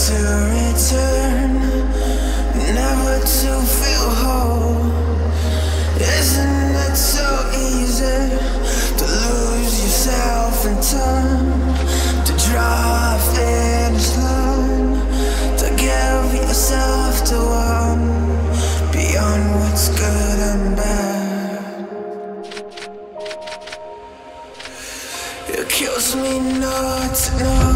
to return, never to feel whole. Isn't it so easy to lose yourself in time, to draw a finish line, to give yourself to one beyond what's good and bad? It kills me not to know.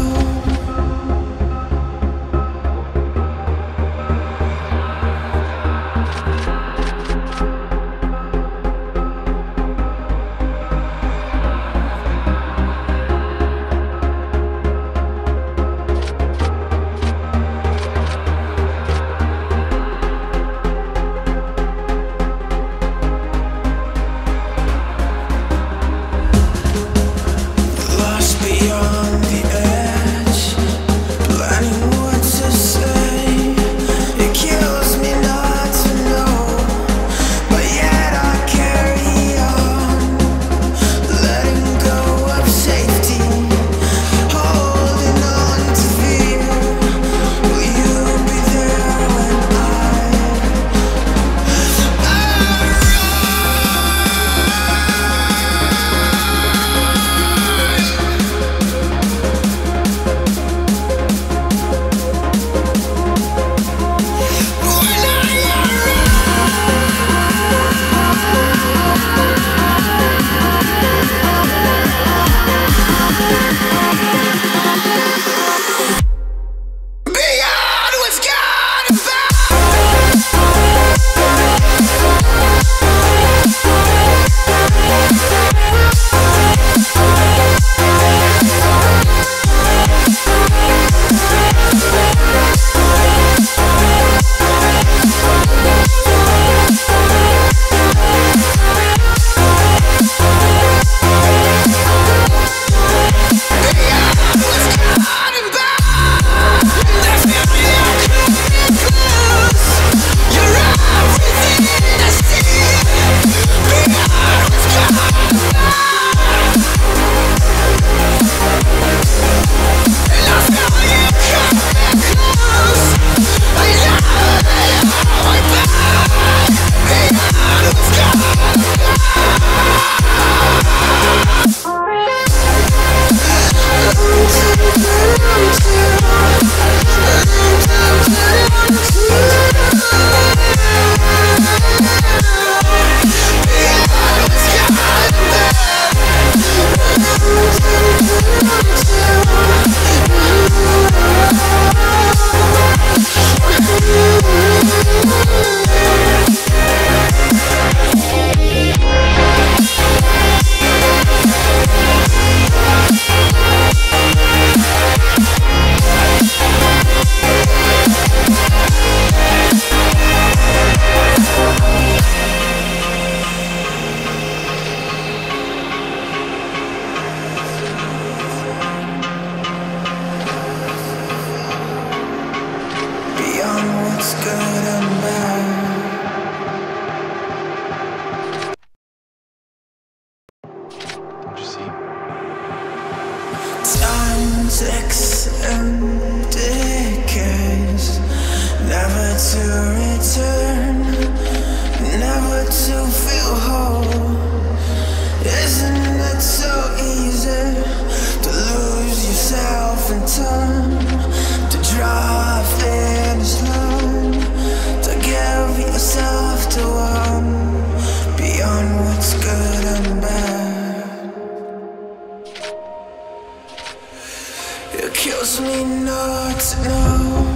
Ticks and decays, never to return, never to feel whole. Isn't it so easy to lose yourself in time, to draw a finish line, to give yourself to one beyond what's good and bad? It kills me not to know.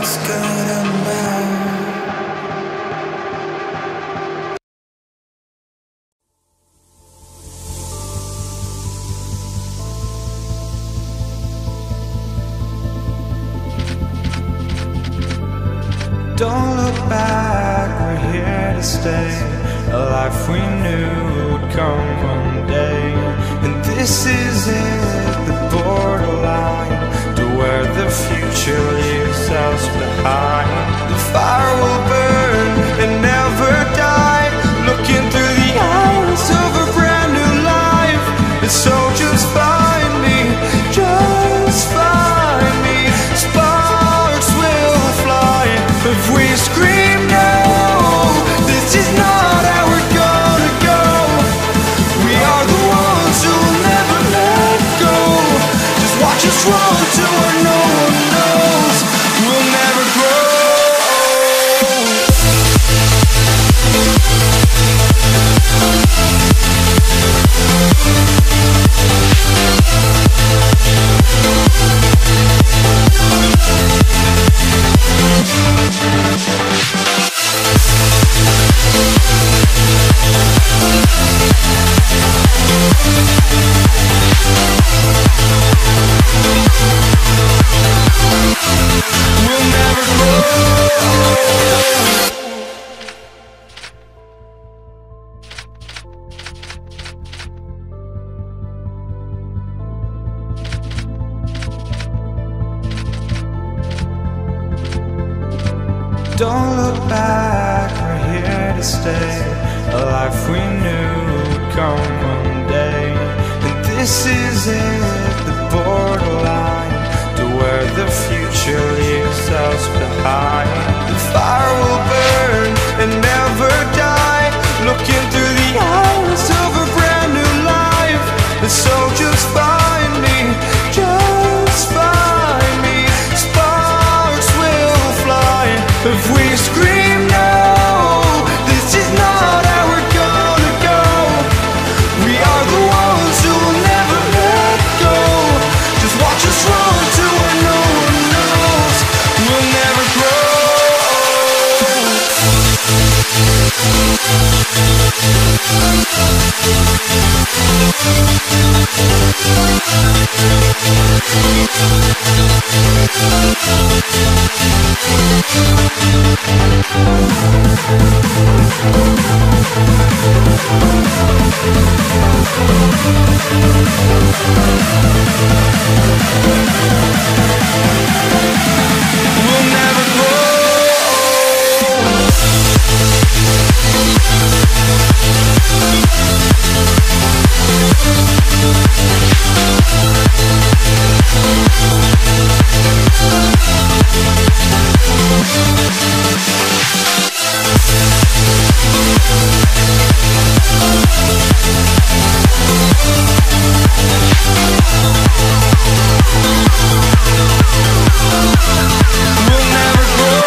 what's good and bad. Don't look back, we're here to stay. A life we knew would come one day. And this is it, the borderline to where the future leaves us behind. The fire will burn and never die, looking through the eyes of a brand new life. And so just find me, just find me. Sparks will fly if we scream no. This is not how we're gonna go. We are the ones who will never let go. Just watch us run to where no one knows. We'll never grow. We'll never grow. Don't look back, we're here to stay. A life we knew would come one day. And this is it, the borderline to where the future leaves us behind. The fire will burn and never die, looking through the eyes of a brand new life. And so just find me, just find me. Sparks will fly if we scream no. This is not how we're gonna go. We are the ones who will never let go. Just watch us run to where no one knows. We'll never grow. We'll never grow. We'll never grow.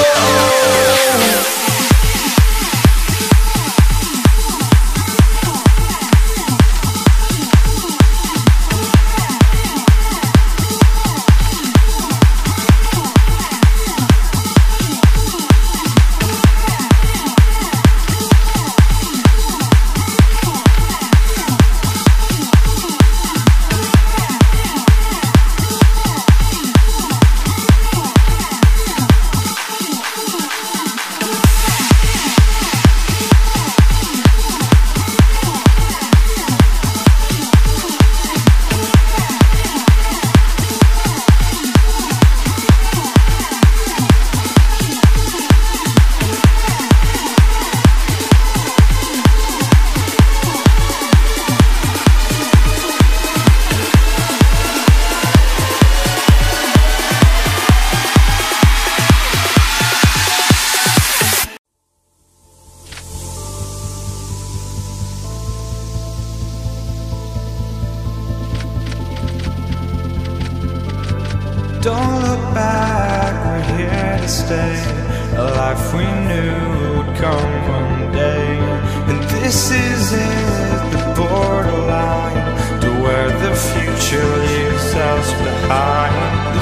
Don't look back, we're here to stay. A life we knew would come one day. And this is it, the borderline to where the future leaves us behind. The